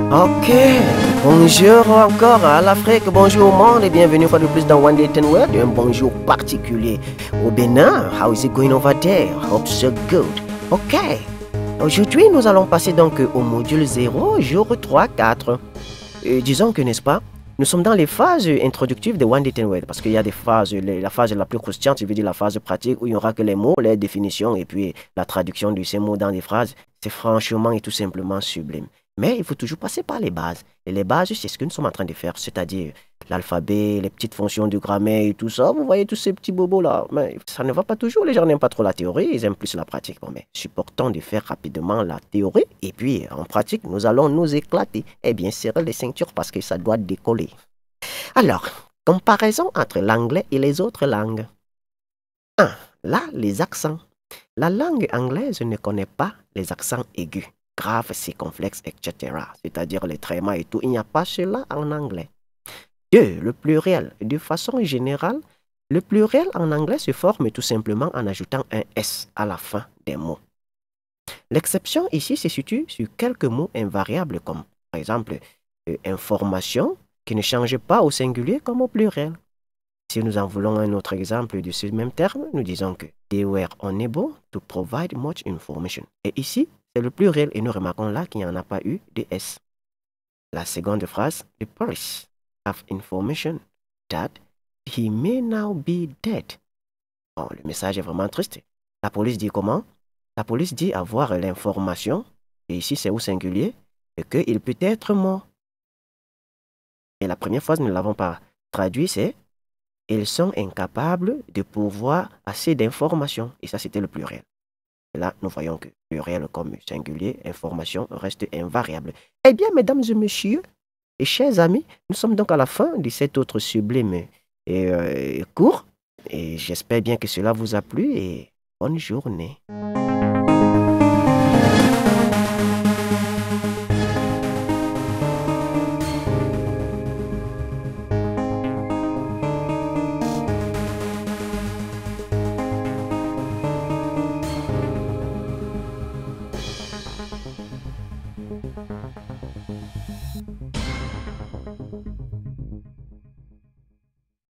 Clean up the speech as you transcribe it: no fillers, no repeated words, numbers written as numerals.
Ok, bonjour encore à l'Afrique, bonjour au monde et bienvenue une fois de plus dans One Day 10 World. Un bonjour particulier au Bénin. How is it going over there? Hope so good. Ok, aujourd'hui nous allons passer donc au module 0, jour 3, 4. Disons que, n'est-ce pas, nous sommes dans les phases introductives de One Day 10 World parce qu'il y a des phases, la phase la plus croustillante, je veux dire la phase pratique où il n'y aura que les mots, les définitions et puis la traduction de ces mots dans des phrases. C'est franchement et tout simplement sublime. Mais il faut toujours passer par les bases. Et les bases, c'est ce que nous sommes en train de faire, c'est-à-dire l'alphabet, les petites fonctions de grammaire et tout ça. Vous voyez tous ces petits bobos-là. Mais ça ne va pas toujours. Les gens n'aiment pas trop la théorie, ils aiment plus la pratique. Bon, mais supportons de faire rapidement la théorie. Et puis, en pratique, nous allons nous éclater. Et bien, serrer les ceintures parce que ça doit décoller. Alors, comparaison entre l'anglais et les autres langues. 1. Là, les accents. La langue anglaise ne connaît pas les accents aigus, graves, circonflexes, etc. C'est-à-dire les trémas et tout. Il n'y a pas cela en anglais. 2. Le pluriel. De façon générale, le pluriel en anglais se forme tout simplement en ajoutant un S à la fin des mots. L'exception ici se situe sur quelques mots invariables comme, par exemple, information, qui ne change pas au singulier comme au pluriel. Si nous en voulons un autre exemple de ce même terme, nous disons que they were unable to provide much information. Et ici, c'est le pluriel et nous remarquons là qu'il n'y en a pas eu de S. La seconde phrase, the police have information that he may now be dead. Bon, le message est vraiment triste. La police dit comment? La police dit avoir l'information, et ici c'est au singulier, et qu'il peut être mort. Et la première phrase, nous ne l'avons pas traduit, c'est ils sont incapables de pourvoir assez d'informations. Et ça, c'était le pluriel. Et là, nous voyons que pluriel comme singulier, information, reste invariable. Eh bien, mesdames et messieurs, et chers amis, nous sommes donc à la fin de cet autre sublime cours. Et j'espère bien que cela vous a plu et bonne journée.